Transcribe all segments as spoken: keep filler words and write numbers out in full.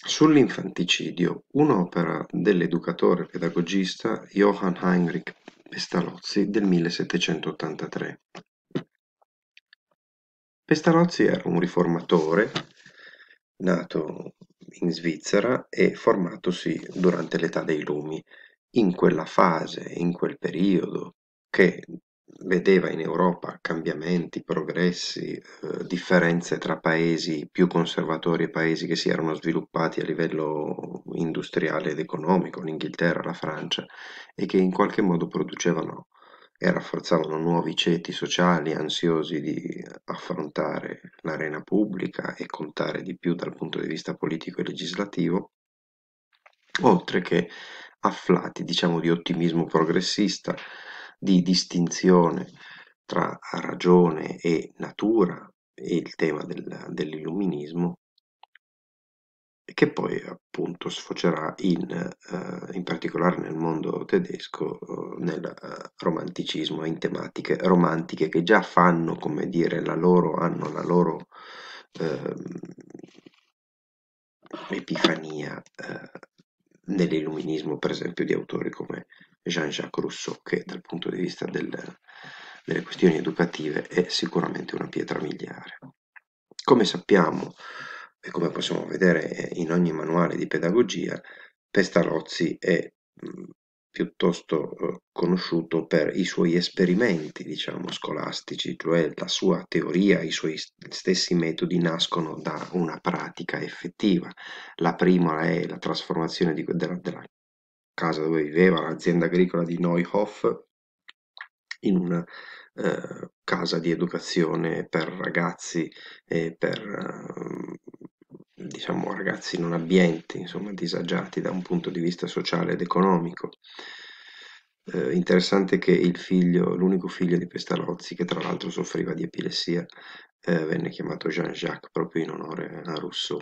Sull'infanticidio, un'opera dell'educatore pedagogista Johann Heinrich Pestalozzi del millesettecentottantatré. Pestalozzi era un riformatore nato in Svizzera e formatosi durante l'età dei Lumi. In quella fase, in quel periodo che vedeva in Europa cambiamenti, progressi, eh, differenze tra paesi più conservatori e paesi che si erano sviluppati a livello industriale ed economico, l'Inghilterra, la Francia, e che in qualche modo producevano e rafforzavano nuovi ceti sociali ansiosi di affrontare l'arena pubblica e contare di più dal punto di vista politico e legislativo, oltre che afflati, diciamo, di ottimismo progressista, di distinzione tra ragione e natura e il tema del- dell'illuminismo, che poi appunto sfocerà in, eh, in particolare nel mondo tedesco, eh, nel eh, romanticismo, in tematiche romantiche che già fanno, come dire, la loro, hanno la loro ehm, epifania eh, nell'illuminismo, per esempio, di autori come Jean-Jacques Rousseau, che dal punto di vista del- delle questioni educative è sicuramente una pietra miliare. Come sappiamo e come possiamo vedere in ogni manuale di pedagogia, Pestalozzi è mh, piuttosto eh, conosciuto per i suoi esperimenti, diciamo, scolastici, cioè la sua teoria, i suoi stessi metodi nascono da una pratica effettiva. La prima è la trasformazione di, della, della casa dove viveva, l'azienda agricola di Neuhof, in una eh, casa di educazione per ragazzi e per eh, diciamo ragazzi non abbienti, insomma disagiati da un punto di vista sociale ed economico. Eh, interessante che il figlio, l'unico figlio di Pestalozzi, che tra l'altro soffriva di epilessia, eh, venne chiamato Jean-Jacques proprio in onore a Rousseau.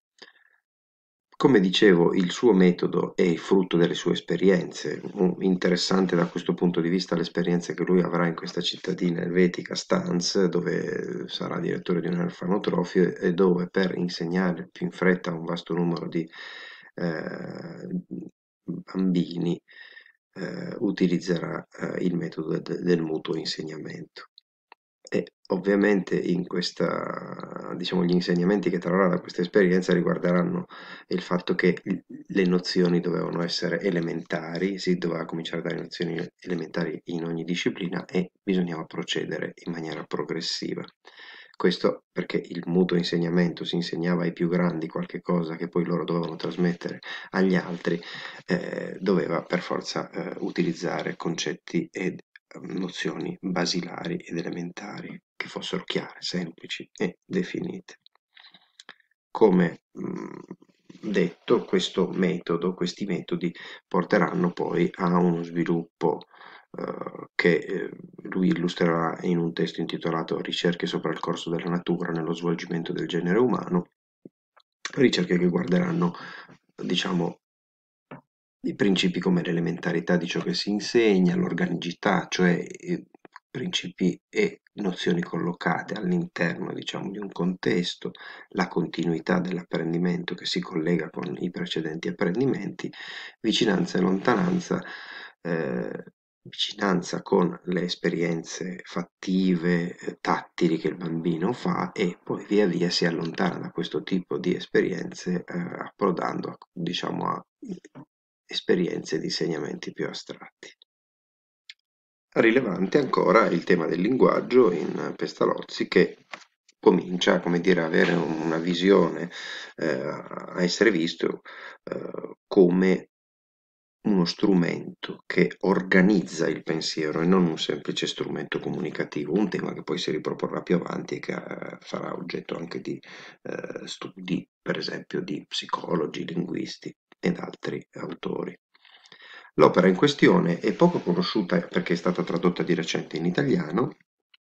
Come dicevo, il suo metodo è il frutto delle sue esperienze. Un- Interessante da questo punto di vista l'esperienza che lui avrà in questa cittadina elvetica, Stans, dove sarà direttore di un orfanotrofio e dove per insegnare più in fretta a un vasto numero di eh, bambini eh, utilizzerà eh, il metodo de- del mutuo insegnamento. E ovviamente in questa, diciamo, gli insegnamenti che trarrà da questa esperienza riguarderanno il fatto che l- le nozioni dovevano essere elementari, si doveva cominciare a dare nozioni elementari in ogni disciplina e bisognava procedere in maniera progressiva. Questo perché il mutuo insegnamento si insegnava ai più grandi qualche cosa che poi loro dovevano trasmettere agli altri, eh, doveva per forza eh, utilizzare concetti ed nozioni basilari ed elementari che fossero chiare, semplici e definite. Come mh, detto, questo metodo, questi metodi porteranno poi a uno sviluppo eh, che eh, lui illustrerà in un testo intitolato Ricerche sopra il corso della natura nello svolgimento del genere umano, ricerche che guarderanno, diciamo, i principi come l'elementarità di ciò che si insegna, l'organicità, cioè i principi e nozioni collocate all'interno, diciamo, di un contesto, la continuità dell'apprendimento che si collega con i precedenti apprendimenti, vicinanza e lontananza, eh, vicinanza con le esperienze fattive, eh, tattili che il bambino fa e poi via via si allontana da questo tipo di esperienze, eh, approdando, a- diciamo, a esperienze di insegnamenti più astratti. Rilevante ancora il tema del linguaggio in Pestalozzi che comincia, come dire, a avere una visione, eh, a essere visto eh, come uno strumento che organizza il pensiero e non un semplice strumento comunicativo, un tema che poi si riproporrà più avanti e che eh, sarà oggetto anche di eh, studi, per esempio, di psicologi, linguisti ed altri autori. L'opera in questione è poco conosciuta perché è stata tradotta di recente in italiano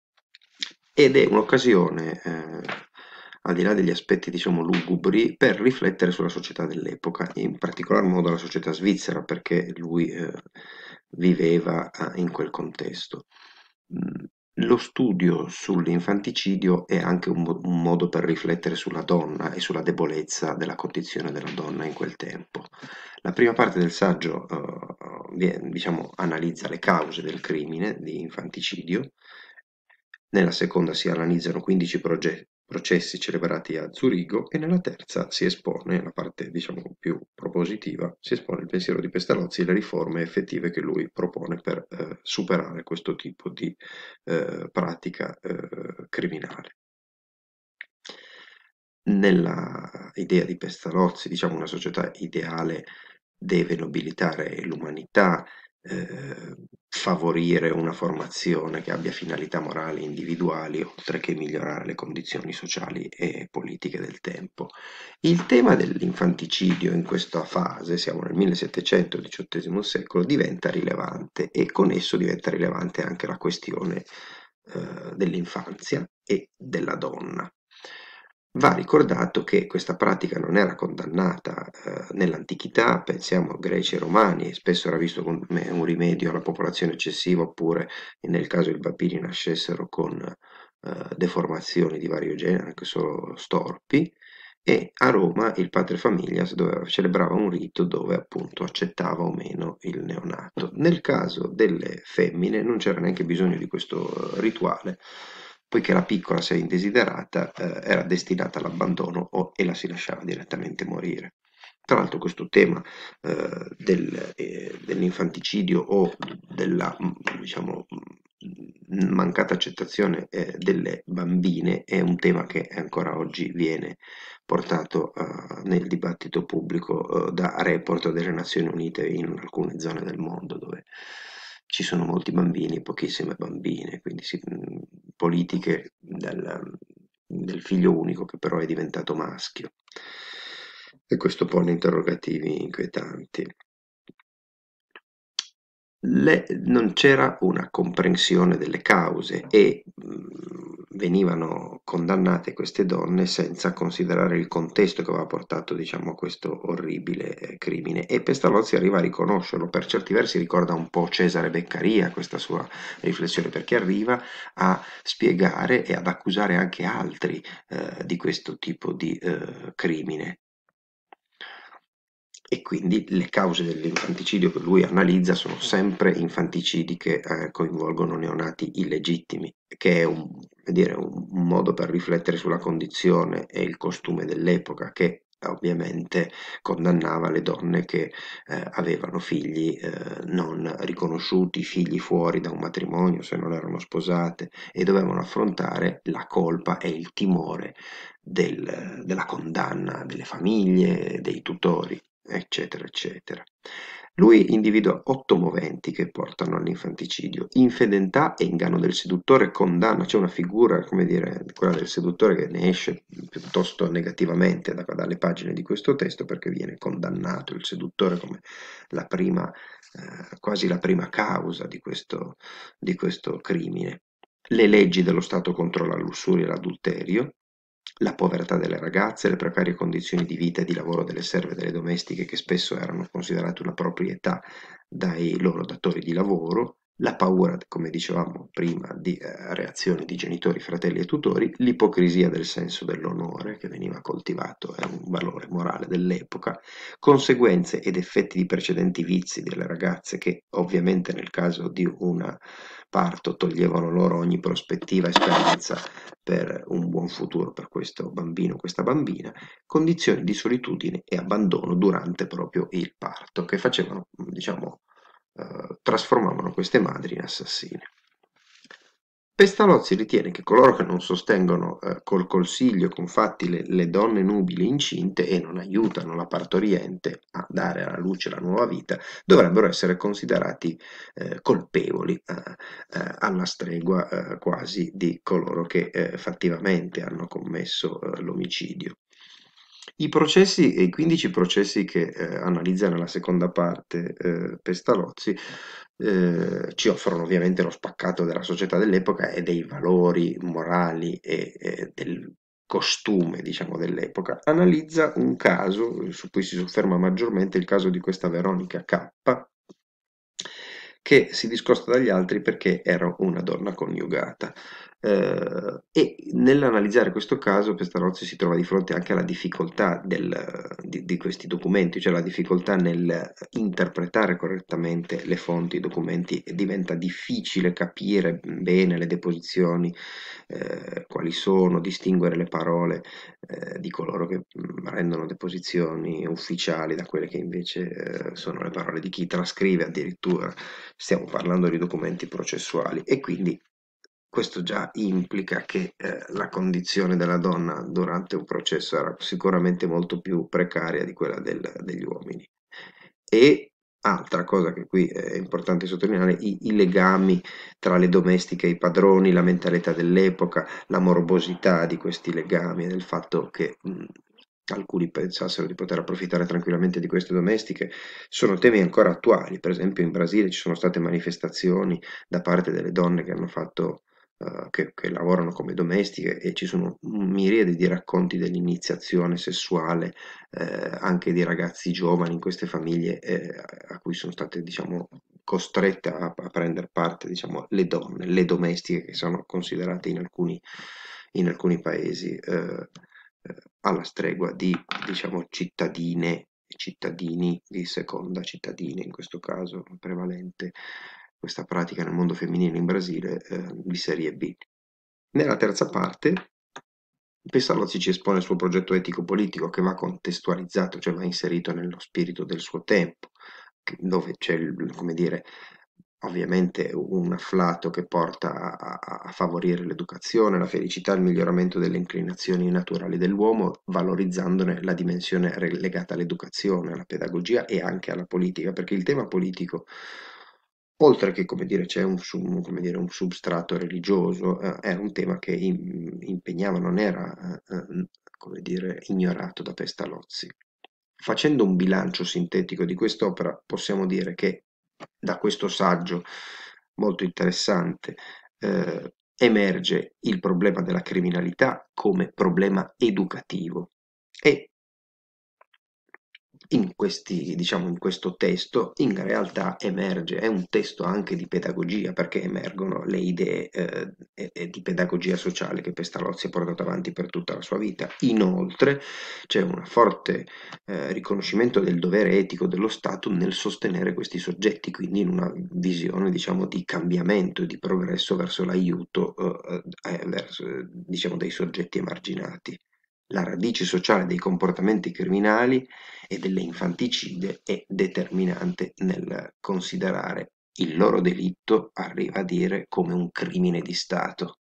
ed è un'occasione, eh, al di là degli aspetti, diciamo, lugubri, per riflettere sulla società dell'epoca, in particolar modo la società svizzera, perché lui eh, viveva eh, in quel contesto. Mm, lo studio sull'infanticidio è anche un, mo- un modo per riflettere sulla donna e sulla debolezza della condizione della donna in quel tempo. La prima parte del saggio, eh, vie- diciamo, analizza le cause del crimine di infanticidio. Nella seconda si analizzano quindici proge- processi celebrati a Zurigo e nella terza si espone, la parte diciamo più propositiva, si espone il pensiero di Pestalozzi e le riforme effettive che lui propone per eh, superare questo tipo di eh, pratica eh, criminale. Nella idea di Pestalozzi, diciamo, una società ideale deve nobilitare l'umanità, eh, favorire una formazione che abbia finalità morali individuali, oltre che migliorare le condizioni sociali e politiche del tempo. Il tema dell'infanticidio in questa fase, siamo nel millesettecento, diciottesimo secolo, diventa rilevante e con esso diventa rilevante anche la questione eh, dell'infanzia e della donna. Va ricordato che questa pratica non era condannata eh, nell'antichità, pensiamo a greci e romani, spesso era visto come un rimedio alla popolazione eccessiva, oppure nel caso i bambini nascessero con eh, deformazioni di vario genere, anche solo storpi, e a Roma il padre familias doveva, celebrava un rito dove appunto accettava o meno il neonato. Nel caso delle femmine non c'era neanche bisogno di questo eh, rituale, poiché la piccola, se indesiderata, eh, era destinata all'abbandono o, e la si lasciava direttamente morire. Tra l'altro questo tema eh, del, eh, dell'infanticidio o della diciamo, mancata accettazione eh, delle bambine è un tema che ancora oggi viene portato uh, nel dibattito pubblico uh, da report delle Nazioni Unite in alcune zone del mondo dove ci sono molti bambini e pochissime bambine, quindi si, mh, politiche del, del figlio unico che però è diventato maschio. E questo pone interrogativi inquietanti. Le- non c'era una comprensione delle cause e mh, venivano condannate queste donne senza considerare il contesto che aveva portato, diciamo, a questo orribile eh, crimine. E Pestalozzi arriva a riconoscerlo, per certi versi ricorda un po' Cesare Beccaria questa sua riflessione, perché arriva a spiegare e ad accusare anche altri eh, di questo tipo di eh, crimine. E quindi le cause dell'infanticidio che lui analizza sono sempre infanticidi che eh, coinvolgono neonati illegittimi, che è un, come dire, un, un modo per riflettere sulla condizione e il costume dell'epoca, che ovviamente condannava le donne che eh, avevano figli eh, non riconosciuti, figli fuori da un matrimonio se non erano sposate, e dovevano affrontare la colpa e il timore del- della condanna delle famiglie, dei tutori, eccetera, eccetera. Lui individua otto moventi che portano all'infanticidio: infedeltà e inganno del seduttore, condanna, c'è una figura, come dire, quella del seduttore che ne esce piuttosto negativamente da- dalle pagine di questo testo, perché viene condannato il seduttore come la prima, eh, quasi la prima causa di questo, di questo crimine. Le leggi dello Stato contro la lussuria e l'adulterio, la povertà delle ragazze, le precarie condizioni di vita e di lavoro delle serve e delle domestiche, che spesso erano considerate una proprietà dai loro datori di lavoro, la paura, come dicevamo prima, di eh, reazioni di genitori, fratelli e tutori, l'ipocrisia del senso dell'onore che veniva coltivato, è un valore morale dell'epoca, conseguenze ed effetti di precedenti vizi delle ragazze che ovviamente nel caso di una parto toglievano loro ogni prospettiva e speranza per un buon futuro per questo bambino o questa bambina, condizioni di solitudine e abbandono durante proprio il parto che facevano, diciamo, eh, trasformavano queste madri in assassine. Pestalozzi ritiene che coloro che non sostengono eh, col consiglio, con fatti, le, le donne nubili incinte e non aiutano la partoriente a dare alla luce la nuova vita, dovrebbero essere considerati eh, colpevoli, eh, eh, alla stregua eh, quasi di coloro che eh, fattivamente hanno commesso eh, l'omicidio. I processi, e i quindici processi che eh, analizza nella seconda parte eh, Pestalozzi, eh, ci offrono ovviamente lo spaccato della società dell'epoca e dei valori morali e, e del costume, diciamo, dell'epoca. Analizza un caso su cui si sofferma maggiormente, il caso di questa Veronica K, che si discosta dagli altri perché era una donna coniugata. Eh, e nell'analizzare questo caso Pestalozzi si trova di fronte anche alla difficoltà del- di, di questi documenti, cioè la difficoltà nel interpretare correttamente le fonti, i documenti, e diventa difficile capire bene le deposizioni, eh, quali sono, distinguere le parole eh, di coloro che mh, rendono deposizioni ufficiali da quelle che invece eh, sono le parole di chi trascrive addirittura. Stiamo parlando di documenti processuali e quindi questo già implica che eh, la condizione della donna durante un processo era sicuramente molto più precaria di quella del- degli uomini. E altra cosa che qui è importante sottolineare, i, i legami tra le domestiche e i padroni, la mentalità dell'epoca, la morbosità di questi legami e del fatto che mh, alcuni pensassero di poter approfittare tranquillamente di queste domestiche, sono temi ancora attuali. Per esempio in Brasile ci sono state manifestazioni da parte delle donne che hanno fatto eh, che, che lavorano come domestiche e ci sono miriadi di racconti dell'iniziazione sessuale eh, anche di ragazzi giovani in queste famiglie eh, a cui sono state diciamo costrette a, a prendere parte diciamo le donne, le domestiche che sono considerate in alcuni, in alcuni paesi eh, eh, alla stregua di diciamo cittadine cittadini di seconda, cittadine in questo caso prevalente questa pratica nel mondo femminile in Brasile eh, di serie B. Nella terza parte Pestalozzi ci espone il suo progetto etico-politico che va contestualizzato, cioè va inserito nello spirito del suo tempo, che- dove c'è, il- come dire, ovviamente un afflato che porta a, a- a favorire l'educazione, la felicità, il miglioramento delle inclinazioni naturali dell'uomo, valorizzandone la dimensione re- legata all'educazione, alla pedagogia e anche alla politica, perché il tema politico, oltre che, come dire, c'è un, sub- come dire, un substrato religioso, eh, era un tema che im- impegnava, non era, eh, eh, come dire, ignorato da Pestalozzi. Facendo un bilancio sintetico di quest'opera, possiamo dire che da questo saggio molto interessante eh, emerge il problema della criminalità come problema educativo e in questi, diciamo, in questo testo in realtà emerge, è un testo anche di pedagogia perché emergono le idee eh, e- e di pedagogia sociale che Pestalozzi ha portato avanti per tutta la sua vita. Inoltre c'è un forte eh, riconoscimento del dovere etico dello Stato nel sostenere questi soggetti, quindi in una visione diciamo di cambiamento e di progresso verso l'aiuto eh, eh, verso, eh, diciamo, dei soggetti emarginati. La radice sociale dei comportamenti criminali e delle infanticide è determinante nel considerare il loro delitto, arriva a dire, come un crimine di Stato.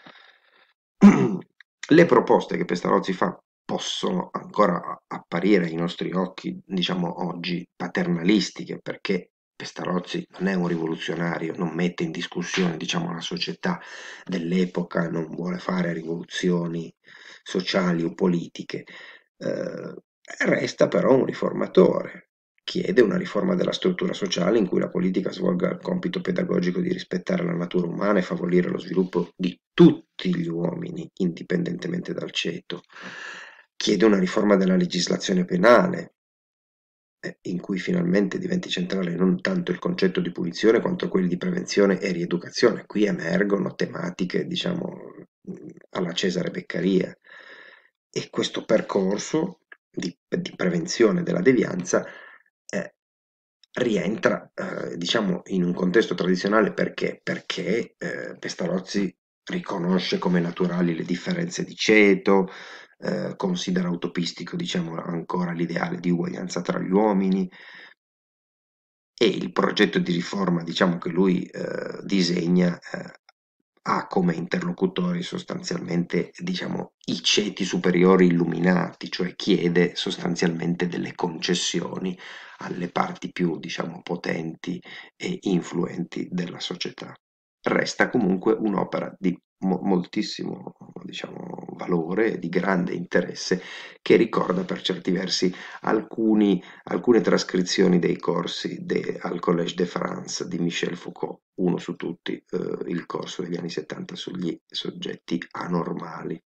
Le proposte che Pestalozzi fa possono ancora apparire ai nostri occhi, diciamo oggi, paternalistiche, perché Pestalozzi non è un rivoluzionario, non mette in discussione, diciamo, la società dell'epoca, non vuole fare rivoluzioni sociali o politiche, eh, resta però un riformatore, chiede una riforma della struttura sociale in cui la politica svolga il compito pedagogico di rispettare la natura umana e favorire lo sviluppo di tutti gli uomini, indipendentemente dal ceto. Chiede una riforma della legislazione penale, eh, in cui finalmente diventi centrale non tanto il concetto di punizione quanto quelli di prevenzione e rieducazione. Qui emergono tematiche, diciamo, alla Cesare Beccaria e questo percorso di, di prevenzione della devianza eh, rientra, eh, diciamo, in un contesto tradizionale perché? Perché eh, Pestalozzi riconosce come naturali le differenze di ceto, eh, considera utopistico, diciamo, ancora l'ideale di uguaglianza tra gli uomini e il progetto di riforma, diciamo, che lui eh, disegna eh, ha come interlocutori sostanzialmente, diciamo, i ceti superiori illuminati, cioè chiede sostanzialmente delle concessioni alle parti più, diciamo, potenti e influenti della società. Resta comunque un'opera di mo- moltissimo, diciamo, valore e di grande interesse che ricorda per certi versi alcuni, alcune trascrizioni dei corsi de- al Collège de France di Michel Foucault, uno su tutti, eh, il corso degli anni settanta sugli soggetti anormali.